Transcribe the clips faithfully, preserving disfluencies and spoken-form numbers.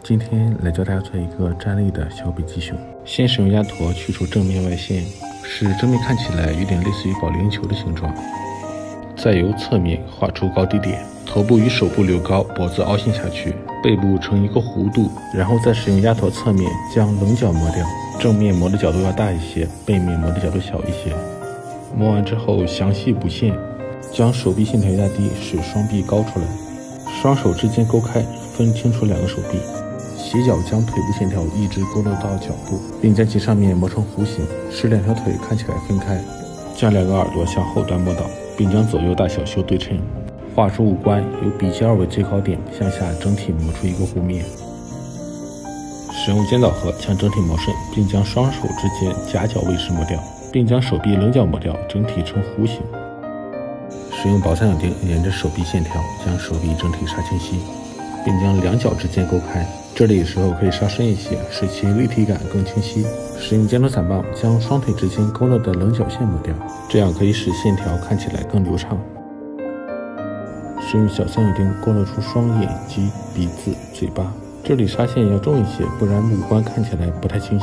今天来教大家做一个站立的小北极熊。先使用压拓去除正面外线，使正面看起来有点类似于保龄球的形状。再由侧面画出高低点，头部与手部留高，脖子凹陷下去，背部成一个弧度。然后再使用压拓侧面将棱角磨掉，正面磨的角度要大一些，背面磨的角度小一些。磨完之后详细补线，将手臂线条压低，使双臂高出来。双手之间勾开，分清楚两个手臂。斜角将腿部线条一直勾勒到脚部，并将其上面磨成弧形，使两条腿看起来分开。将两个耳朵向后端磨倒，并将左右大小修对称。画出五官，由鼻尖为最高点，向下整体磨出一个弧面。使用尖枣核将整体磨顺，并将双手之间夹角位置磨掉，并将手臂棱角磨掉，整体呈弧形。使用薄三角钉沿着手臂线条将手臂整体杀清晰，并将两脚之间勾开。这里的时候可以杀深一些，使其立体感更清晰。使用尖头伞棒将双腿之间勾勒的棱角线磨掉，这样可以使线条看起来更流畅。使用小三角钉勾勒出双眼及鼻子、嘴巴，这里杀线要重一些，不然五官看起来不太清晰。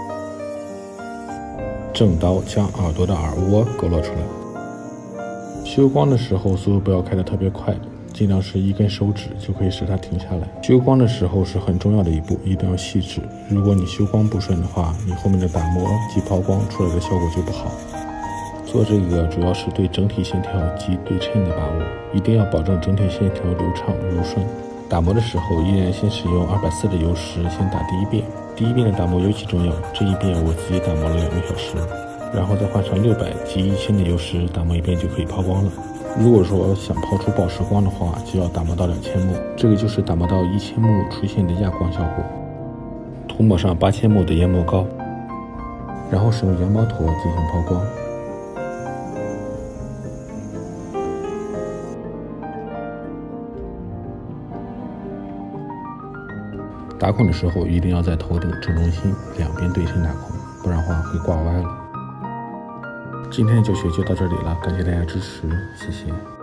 正刀将耳朵的耳窝勾勒出来。修光的时候速度不要开得特别快，尽量是一根手指就可以使它停下来。修光的时候是很重要的一步，一定要细致。如果你修光不顺的话，你后面的打磨及抛光出来的效果就不好。做这个主要是对整体线条及对称的把握，一定要保证整体线条流畅柔顺。打磨的时候依然先使用二百四的油石先打第一遍，第一遍的打磨尤其重要，这一遍我自己打磨了两个小时。然后再换上六百及一千的油石打磨一遍就可以抛光了。如果说想抛出宝石光的话，就要打磨到两千目，这个就是打磨到一千目出现的亚光效果。涂抹上八千目的研磨膏，然后使用羊毛陀进行抛光。打孔的时候一定要在头顶正中心两边对称打孔，不然的话会挂歪了。今天的教学就到这里了，感谢大家支持，谢谢。